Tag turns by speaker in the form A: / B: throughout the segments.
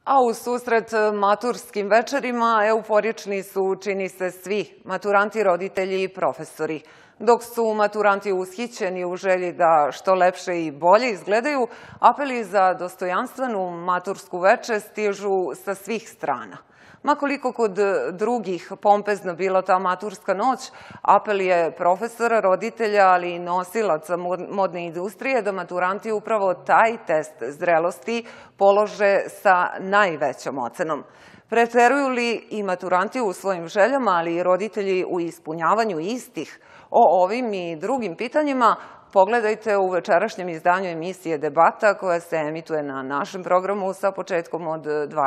A: A u susret maturskim večerima euforični su, čini se, svi maturanti, roditelji i profesori. Dok su maturanti ushićeni u želji da što lepše i bolje izgledaju, apeli za dostojanstvenu matursku večer stižu sa svih strana. Ma koliko kod drugih pompezno bila ta maturska noć, apel je profesora, roditelja, ali i nosilaca modne industrije da maturanti upravo taj test zrelosti polože sa najvećom ocenom. Preteruju li i maturanti u svojim željama, ali i roditelji u ispunjavanju istih? O ovim i drugim pitanjima pogledajte u večerašnjem izdanju emisije Debata koja se emituje na našem programu sa početkom od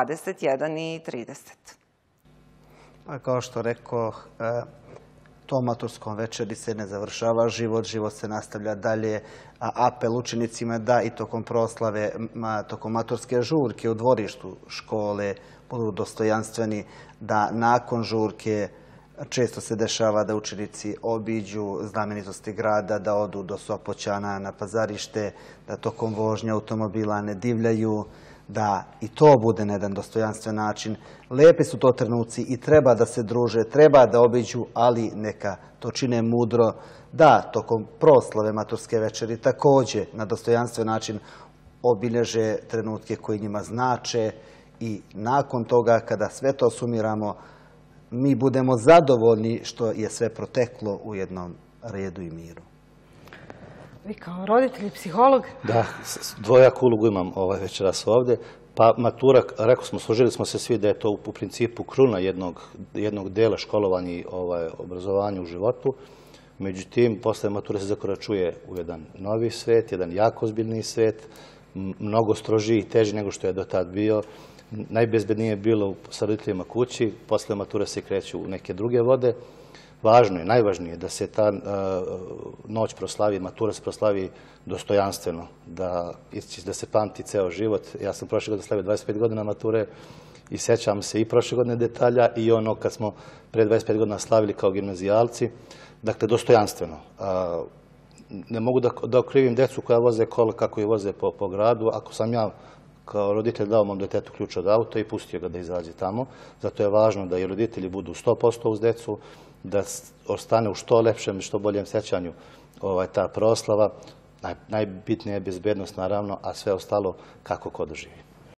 A: 21:30.
B: Kao što rekao, tom maturskom večeri se ne završava život, život se nastavlja dalje, a apel učenicima da i tokom proslave, tokom maturske žurke u dvorištu škole budu dostojanstveni, da nakon žurke često se dešava da učenici obiđu znamenitosti grada, da odu do Sopoćana na Pazarište, da tokom vožnje automobila ne divljaju, da i to bude na jedan dostojanstven način. Lepi su to trenuci i treba da se druže, treba da obiđu, ali neka to čine mudro, da tokom proslave maturske večeri također na dostojanstven način obilježe trenutke koji njima znače i nakon toga kada sve to sumiramo mi budemo zadovoljni što je sve proteklo u jednom redu i miru.
C: Vi kao roditelj i psiholog?
D: Da, dvojaku ulogu imam večeras ovdje. Pa matura, rekao smo, složili smo se svi da je to u principu kruna jednog dela školovanja i obrazovanja u životu. Međutim, posle mature se zakoračuje u jedan novi svet, jedan jako ozbiljniji svet, mnogo strožiji i teži nego što je do tad bio. Najbezbednije je bilo sa roditeljima kući, posle mature se kreću u neke druge vode. Važno je, najvažnije, da se ta noć proslavi, matura se proslavi dostojanstveno, da se pamti ceo život. Ja sam prošle godine slavio 25 godina mature i sećam se i prošle godine detalja i ono kad smo pre 25 godina slavili kao gimnazijalci. Dakle, dostojanstveno. Ne mogu da okrivim decu koja voze kola kako je voze po gradu, ako sam ja kao roditelj dao mom detetu ključ od auta i pustio ga da izađe tamo. Zato je važno da i roditelji budu 100% uz decu, da ostane u što lepšem i što boljem sećanju ta proslava. Najbitnija je bezbednost, naravno, a sve ostalo kako ko doživi.